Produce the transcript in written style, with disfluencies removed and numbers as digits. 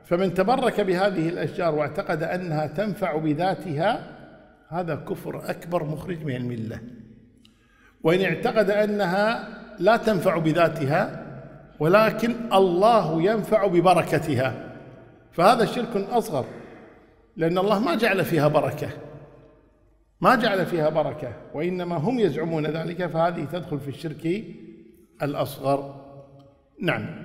فمن تبرك بهذه الأشجار واعتقد أنها تنفع بذاتها هذا كفر أكبر مخرج من الملة. وإن اعتقد أنها لا تنفع بذاتها ولكن الله ينفع ببركتها فهذا شرك أصغر، لأن الله ما جعل فيها بركة، ما جعل فيها بركة، وإنما هم يزعمون ذلك، فهذه تدخل في الشرك الأصغر. نعم.